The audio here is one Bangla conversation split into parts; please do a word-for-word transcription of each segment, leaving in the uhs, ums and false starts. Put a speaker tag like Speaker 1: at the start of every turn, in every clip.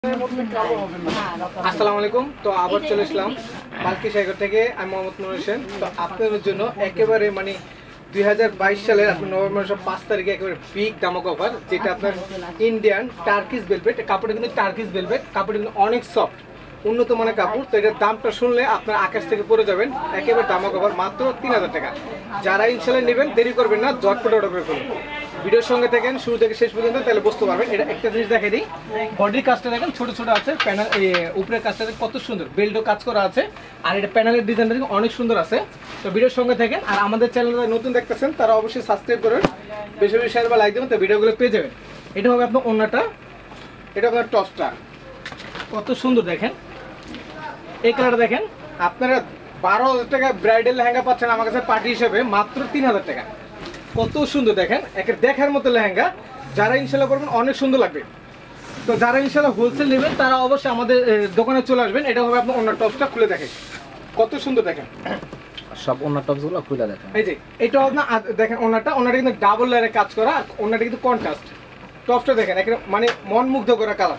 Speaker 1: আসসালামু আলাইকুম। তো আবার চলে আসলাম পালকি সাগর থেকে। আমি মোহাম্মদ নুর হোসেন। তো আপনাদের জন্য একেবারে মানে দুই হাজার বাইশ সালের আপনার নভেম্বর মাসের পাঁচ তারিখে একেবারে বিগ দামক অফার, যেটা আপনার ইন্ডিয়ান টার্কিশ ভেলভেট। কাপড়টা কিন্তু টার্কিশ ভেলভেট, কাপড়টা কিন্তু অনেক সফট, উন্নত মানের কাপড়। তো এটার দামটা শুনলে আপনার আকাশ থেকে পড়ে যাবেন। একেবারে দামক অফার, মাত্র তিন হাজার টাকা। যারা ইনশাল্লাহ নেবেন দেরি করবেন না, ঝটপট অর্ডার করে ফেলুন। ভিডিওর সঙ্গে থাকেন শুরু থেকে শেষ পর্যন্ত, তাহলে বুঝতে পারবেন। এটা একটা জিনিস দেখে দিই, বডির কাজটা দেখেন ছোট ছোট আছে, প্যানেল উপরের কাজটা কত সুন্দর, বেল্টও কাজ করা আছে, আর এটা প্যানেলের ডিজাইনটা অনেক সুন্দর আছে। তো ভিডিওর সঙ্গে থাকেন, আর আমাদের চ্যানেলটা নতুন দেখতেছেন তারা অবশ্যই সাবস্ক্রাইব করবেন, বেশি বেশি শেয়ার বা লাইক দেবেন, তো ভিডিওগুলো পেয়ে যাবেন। এটা হবে আপনার অন্যটা, এটা আপনার টপসটা কত সুন্দর দেখেন। এই কালারটা দেখেন, আপনারা বারো হাজার টাকা ব্রাইডাল লেহেঙ্গা পাচ্ছেন আমার কাছে পার্টি হিসেবে মাত্র তিন হাজার টাকা। কত সুন্দর দেখেন, একে দেখার মতো লেহেঙ্গা। যারা ইনশাল্লাহ করবেন অনেক সুন্দর লাগবে। তো যারা ইনশাল্লাহ হোলসেল নেবেন তারা অবশ্যই আমাদের দোকানে চলে আসবেন। এটা হবে আপনার অন্য টপসটা, খুলে দেখেন কত সুন্দর দেখেন।
Speaker 2: সব অন্য টপসগুলো খুলে দেখেন।
Speaker 1: এই যে এটা আপনার দেখেন, ওনাটা ওনাটা কিন্তু ডাবল লেয়ারের কাজ করা, ওনাটা কিন্তু কন্ট্রাস্ট। টপসটা দেখেন একেবারে মানে মন মুগ্ধ করা কালার।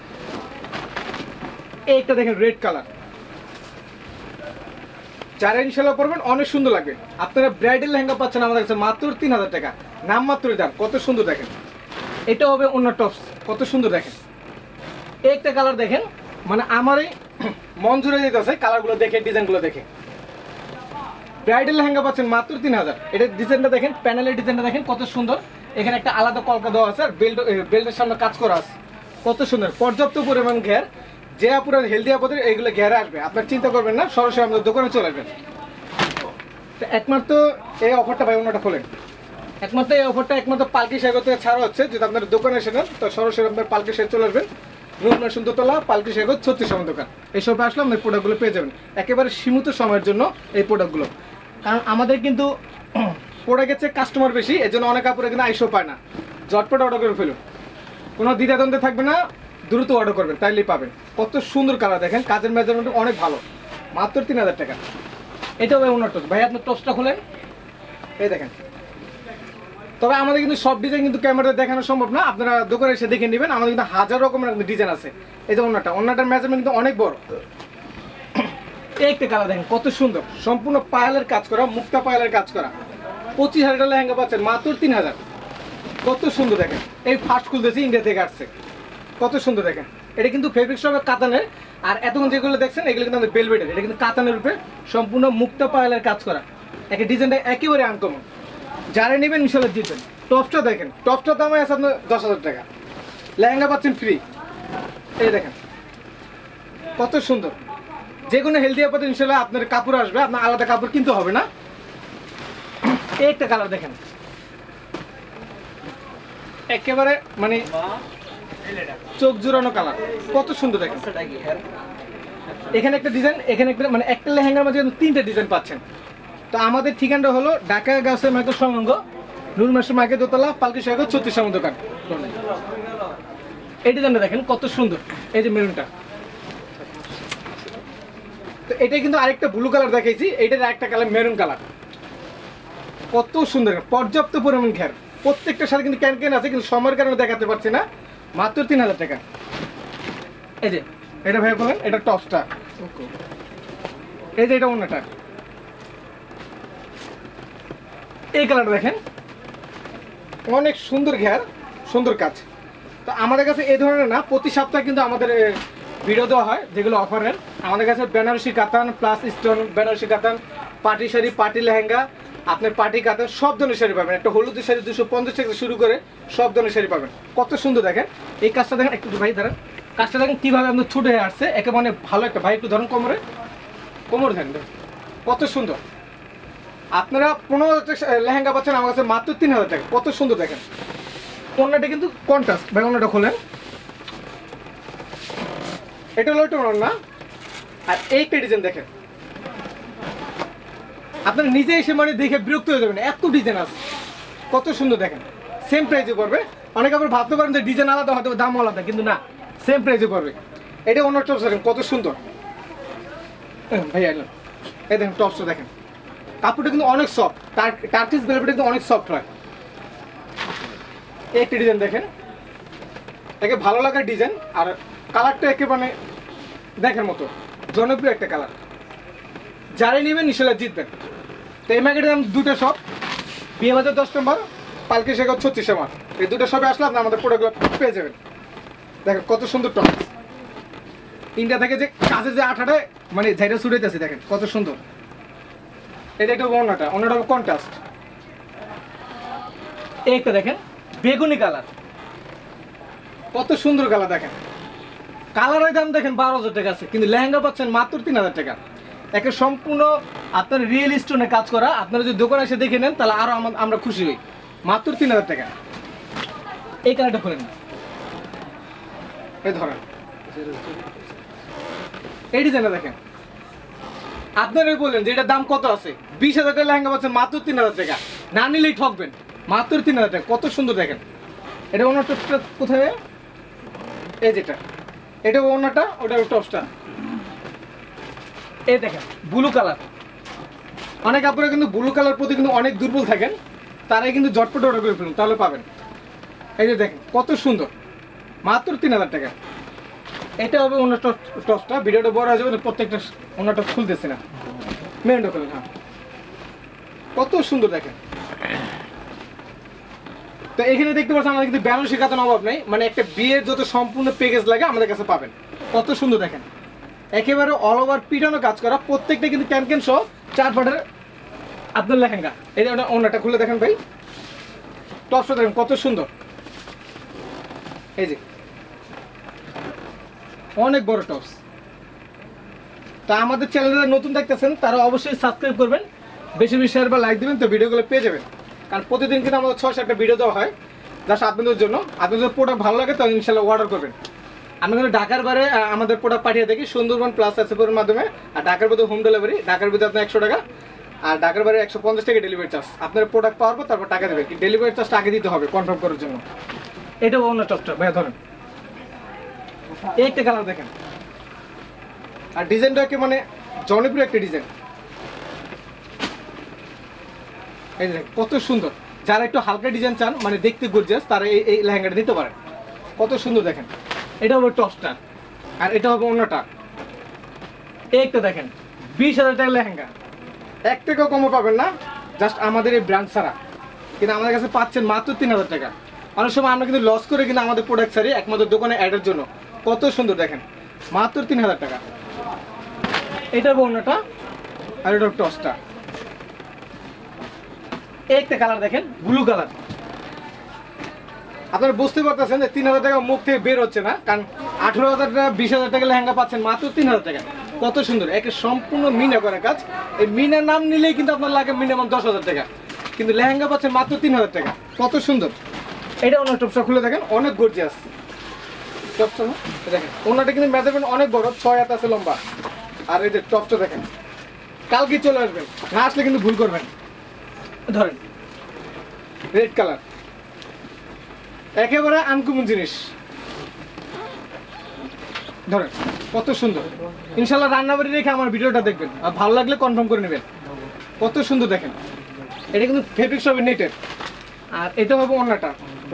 Speaker 1: এইটা দেখেন রেড কালার। যারা ইনশাল্লাহ পরবেন অনেক সুন্দর লাগবে। আপনারা ব্রাইডাল লেহেঙ্গা পাচ্ছেন আমাদের কাছে মাত্র তিন হাজার টাকা, নাম মাত্রই দাম। কত সুন্দর দেখেন, এটা হবে অন্য টপস, কত সুন্দর দেখেন। একটা কালার দেখেন, মানে আমারই মন জুড়ে যেতেছে কালারগুলো দেখে, ডিজাইনগুলো দেখে। ব্রাইডাল লেহেঙ্গা পাচ্ছেন মাত্র তিন হাজার। এটার ডিজাইনটা দেখেন, প্যানেলের ডিজাইনটা দেখেন কত সুন্দর। এখানে একটা আলাদা কলকা দেওয়া আছে, আর বেল্ট বেল্টের সামনে কাজ করা আছে, কত সুন্দর। পর্যাপ্ত পরিমাণ ঘের, যে আপুরা হেলদি আপদের এইগুলো ঘেরে আসবে, আপনার চিন্তা করবেন না, সরাসরি আমাদের দোকানে চলে আসবেন। তো একমাত্র এই অফারটা ভাই অন্যটা খোলেন, একমাত্র এই অফারটা একমাত্র পালকি সাগর থেকে ছাড়া হচ্ছে। যদি আপনার দোকানে এসে নেন তো সরাসরি আপনার পালকি সাগর চলে আসবেন, রূপনার সুন্দরতলা পালকি সাগর ছত্রিশ নম্বর দোকান। এইসব আসলে আপনার প্রোডাক্টগুলো পেয়ে যাবেন একেবারে সীমিত সময়ের জন্য। এই প্রোডাক্টগুলো কারণ আমাদের কিন্তু প্রোডাক্ট হচ্ছে কাস্টমার বেশি, এর জন্য অনেক কাপড়ে কিন্তু আইসও পায় না। ঝটপট অর্ডার করে ফেলুন, কোনো দ্বিধাদ্বন্দ্বে থাকবে না, দ্রুত অর্ডার করবেন, তাইলেই পাবেন। কত সুন্দর কালার দেখেন, কাজের মেজারমেন্ট অনেক ভালো, মাত্র তিন হাজার টাকা। এটা হবে অন্য টপস। ভাই আপনার টপসটা খোলেন, এই দেখেন। তবে আমাদের কিন্তু সব ডিজাইন কিন্তু ক্যামেরাতে দেখানো সম্ভব না, আপনারা দোকানে এসে দেখে নেবেন। আমাদের কিন্তু হাজার রকমের ডিজাইন আছে। এই যে অন্যটা, অন্যটার মেজারমেন্ট কিন্তু অনেক বড়। একটা কালার দেখেন কত সুন্দর, সম্পূর্ণ পায়েলের কাজ করা, মুক্তা পায়েলের কাজ করা। পঁচিশ হাজার টাকা লেহেঙ্গা পাচ্ছেন মাত্র তিন হাজার। কত সুন্দর দেখেন, এই ফার্স্ট খুলতেছি, ইন্ডিয়া থেকে আসছে, কত সুন্দর দেখেন। এটা কিন্তু ফেব্রিক সব কাতানের, আর এতক্ষণ যেগুলো দেখছেন এগুলো কিন্তু আমাদের বেলভেটের। এটা কিন্তু কাতানের রূপে সম্পূর্ণ মুক্তা পায়েলের কাজ করা, একটা ডিজাইনটা একেবারে আনকমন। যারা নেবেন ইনশাল্লাহ জিতবেন। টপসটা দেখেন, টপসটার দামে আছে আপনার দশ হাজার টাকা, লেহেঙ্গা পাচ্ছেন ফ্রি। এই দেখেন কত সুন্দর। যে কোনো হেলদি আপাতত ইনশাল্লাহ আপনার কাপড় আসবে, আপনার আলাদা কাপড় কিনতে হবে না। এই একটা কালার দেখেন, একেবারে মানে চোখ জোড়ানো কালার, কত সুন্দর দেখেন। এখানে একটা ডিজাইন, এখানে একটা মানে একটা লেহেঙ্গার মাঝে তিনটা ডিজাইন পাচ্ছেন। তো আমাদের ঠিকানাটা হলো ঢাকা গাছের মার্কেট সংলগ্ন নূর মাসের মার্কেট দোতলা পালকি সাগর ছত্রিশ নম্বর দোকান। এই ডিজাইনটা দেখেন কত সুন্দর, এই যে মেরুনটা। তো এটা কিন্তু আরেকটা ব্লু কালার দেখাইছি, এইটার আরেকটা কালার মেরুন কালার, কত সুন্দর। পর্যাপ্ত পরিমাণ ঘের, প্রত্যেকটার সাথে কিন্তু ক্যান ক্যান আছে, কিন্তু সময়ের কারণে দেখাতে পারছি না। মাত্র তিন হাজার টাকা। এই যে এটা ভাই বলেন, এটা টপসটা, এই যে এটা অন্যটা। এই কালারটা দেখেন, অনেক সুন্দর ঘের, সুন্দর কাজ। তো আমাদের কাছে এই ধরনের না, প্রতি সপ্তাহে কিন্তু আমাদের ভিডিও দেওয়া হয় যেগুলো অফারের। আমাদের কাছে বেনারসি কাতান প্লাস স্টোন, বেনারসি কাতান, পার্টি শাড়ি, পার্টি লেহেঙ্গা, আপনার পার্টি কাতান, সব ধরনের শাড়ি পাবেন। একটা হলুদের শাড়ি দুশো পঞ্চাশ টাকা শুরু করে সব ধরনের শাড়ি পাবেন। কত সুন্দর দেখেন এই কাজটা দেখেন, একটু ভাই ধরেন কাজটা দেখেন কীভাবে আপনার ছুটে হয়ে আসছে, একে মানে ভালো একটা। ভাই একটু ধরেন কোমরে, কোমর দেখেন কত সুন্দর। আপনারা পনেরো হাজার টাকা লেহেঙ্গা পাচ্ছেন আমার কাছে মাত্র তিন হাজার টাকা, কত সুন্দর দেখেন। অন্যটা কিন্তু কন্ট্রাস্ট, ভাই অন্যটা খোলেন, এটা হলো এটা না। আর এইটা ডিজাইন দেখেন, আপনারা নিজে এসে মানে দেখে বিরক্ত হয়ে যাবেন, এত ডিজাইন আছে, কত সুন্দর দেখেন। সেম প্রাইসে পড়বে। অনেকে আবার ভাবতে পারেন যে ডিজাইন আলাদা হয়তো দাম আলাদা, কিন্তু না, সেম প্রাইসে পড়বে। এটা অন্য টপস দেখেন কত সুন্দর ভাই। এই দেখেন টপসটা দেখেন, কাপড়টা কিন্তু অনেক সফট, টার্কিশ ভেলভেট কিন্তু অনেক সফট হয়। একটা ডিজাইন দেখেন, একে ভালো লাগার ডিজাইন। আর কালারটা একেবারে দেখার মতো জনপ্রিয় একটা কালার, যারাই নেবেন ইনশাল্লাহ জিতবেন। তো এই ম্যাগেটের দাম দুটো শপ, বিয়ে বাজার দশ নম্বর, পালকি শেখা ছত্রিশ আমার, এই দুটো শপে আসলে আপনি আমাদের প্রোডাক্টগুলো পেয়ে যাবেন। দেখেন কত সুন্দর টপ, ইন্ডিয়া থেকে যে কাছে যে আঠাটা মানে ঝাইটা ছুটাইতেছে, দেখেন কত সুন্দর। এটা একটা অন্যটা অন্যটা কন্ট্রাস্ট, এইটা দেখেন বেগুনি কালার, কত সুন্দর কালার। দেখেন কালারের দাম দেখেন বারো হাজার টাকা আছে, কিন্তু লেহেঙ্গা পাচ্ছেন মাত্র তিন হাজার টাকা। একে সম্পূর্ণ আপনার রিয়েল স্টোনে কাজ করা, আপনারা যদি দোকানে এসে দেখে নেন তাহলে আরো আমরা খুশি হই। মাত্র তিন হাজার টাকা। এই কালারটা খোলেন, এই ধরেন এই ডিজাইনটা দেখেন। আপনারাই বললেন যে এটার দাম কত আছে, বিশ হাজার টাকা লেহেঙ্গা পাচ্ছেন মাত্র তিন হাজার টাকা, না নিলেই ঠকবেন। মাত্র তিন হাজার টাকা, কত সুন্দর দেখেন। এটা অন্য টপসটা কোথায়, এই যেটা এটা অন্যটা, ওটা টপসটা এই দেখেন ব্লু কালার। অনেক আপনারা কিন্তু ব্লু কালার প্রতি কিন্তু অনেক দুর্বল থাকেন, তারাই কিন্তু ঝটপট অর্ডার করে ফেলুন, তাহলে পাবেন। এই যে দেখেন কত সুন্দর, মাত্র তিন হাজার টাকা। এটা হবে অন্য টপসটা, ভিডিওটা বড় হয়ে যাবে, প্রত্যেকটা অন্য টপ খুলতেছি না, মেরুনটা খুলেন। হ্যাঁ কত সুন্দর দেখেন। তো এখানে দেখতে পাচ্ছেন আমাদের কিন্তু বেনারসি কাতান অভাব নেই, মানে একটা বিয়ের যত সম্পূর্ণ প্যাকেজ লাগে আমাদের কাছে পাবেন। কত সুন্দর দেখেন, একেবারে অল ওভার পিটানো কাজ করা, প্রত্যেকটা কিন্তু ক্যান ক্যান সহ চার পাটের আপনার লেহেঙ্গা। এই যে অন্যটা খুলে দেখেন ভাই, টপসটা দেখেন কত সুন্দর। এই যে অনেক বড় টপস। তা আমাদের চ্যানেলে নতুন দেখতেছেন তারা অবশ্যই সাবস্ক্রাইব করবেন, বেশি বেশি শেয়ার বা লাইক দিবেন, তো ভিডিওগুলো পেয়ে যাবেন। কারণ প্রতিদিন কিন্তু আমাদের ছয় সাতটা ভিডিও দেওয়া হয় জাস্ট আপনাদের জন্য। আপনাদের যদি প্রোডাক্ট ভালো লাগে তাহলে ইনশাল্লাহ অর্ডার করবেন। আমি কিন্তু ঢাকার বাইরে আমাদের প্রোডাক্ট পাঠিয়ে থাকি সুন্দরবন প্লাস এসএপের মাধ্যমে, আর ঢাকার ভিতরে হোম ডেলিভারি, ঢাকার ভিতরে আপনার একশো টাকা, আর ঢাকার বাইরে একশো পঞ্চাশ টাকা ডেলিভারি চার্জ। আপনার প্রোডাক্ট পাওয়ার পর তারপর টাকা দেবেন, কিন্তু ডেলিভারি চার্জটা আগে দিতে হবে কনফার্ম করার জন্য। এটাও অন্য টপটা ভাইয়া ধরেন, এই একটা কালার দেখেন, আর ডিজাইনটাকে মানে জনপ্রিয় একটা ডিজাইন। এই দেখেন কত সুন্দর, যারা একটু হালকা ডিজাইন চান মানে দেখতে গর্জিয়াস, তারা এই এই লেহেঙ্গাটা নিতে পারেন। কত সুন্দর দেখেন, এটা হবে টপসটা, আর এটা হবে অন্যটা। একটা দেখেন বিশ হাজার টাকা লেহেঙ্গা, এক টাকাও কমও পাবেন না জাস্ট আমাদের এই ব্র্যান্ড ছাড়া, কিন্তু আমাদের কাছে পাচ্ছেন মাত্র তিন হাজার টাকা। অনেক সময় আমরা কিন্তু লস করে কিন্তু আমাদের প্রোডাক্ট ছাড়ি একমাত্র দোকানে অ্যাডের জন্য। কত সুন্দর দেখেন, মাত্র তিন হাজার টাকা। এটা হবে অন্যটা, আর এটা টপসটা। একটা কালার দেখেন ব্লু কালার। আপনারা বুঝতে পারতেছেন যে তিন হাজার টাকা মুখ থেকে বের হচ্ছে না, কারণ আঠারো হাজার টাকা বিশ হাজার টাকা লেহেঙ্গা পাচ্ছেন মাত্র তিন হাজার টাকা। কত সুন্দর, একে সম্পূর্ণ মিনা করা কাজ। এই মিনার নাম নিলেই কিন্তু আপনার লাগে মিনিমাম দশ হাজার টাকা, কিন্তু লেহেঙ্গা পাচ্ছেন মাত্র তিন হাজার টাকা। কত সুন্দর। এটা অন্য টপসটা খুলে দেখেন, অনেক গর্জিয়াস টপসটা দেখেন। অন্যটা কিন্তু মেজারমেন্ট অনেক বড়, ছয় হাত আছে লম্বা। আর এই যে টপসটা দেখেন, কালকে চলে আসবেন, না আসলে কিন্তু ভুল করবেন। ধরেন রেড কালার, একেবারে আনকমন জিনিস। ধরেন কত সুন্দর। ইনশাল্লাহ রান্নাবাড়ি রেখে আমার ভিডিওটা দেখবেন, আর ভালো লাগলে কনফার্ম করে নেবেন। কত সুন্দর দেখেন, এটা কিন্তু ফেব্রিক সব নেটের, আর এটা হবে অন্যটা।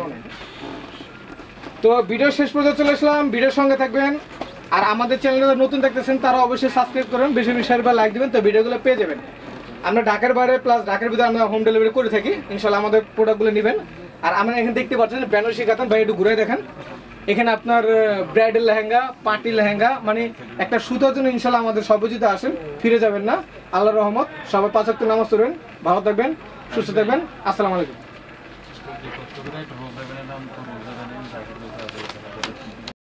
Speaker 1: তো ভিডিও শেষ পর্যন্ত চলে আসলাম, ভিডিওর সঙ্গে থাকবেন। আর আমাদের চ্যানেলে নতুন দেখতেছেন তারা অবশ্যই সাবস্ক্রাইব করবেন, বেশি বেশি শেয়ার বা লাইক দেবেন, তো ভিডিওগুলো পেয়ে যাবেন। আমরা ঢাকার বাইরে প্লাস ঢাকার ভিতরে আমরা হোম ডেলিভারি করে থাকি, ইনশাল্লাহ আমাদের প্রোডাক্টগুলো নেবেন। আর আমরা এখানে দেখতে পাচ্ছেন বেনারসি কাতান, ভাই একটু ঘুরে দেখেন। এখানে আপনার ব্রাইডাল লেহেঙ্গা, পার্টি লেহেঙ্গা, মানে একটা সুতার জন্য ইনশাল্লাহ আমাদের সবাই যদি আসেন ফিরে যাবেন না। আল্লাহর রহমত, সবাই পাঁচ ওয়াক্ত নামাজ পড়বেন, ভালো থাকবেন, সুস্থ থাকবেন। আসসালামু আলাইকুম।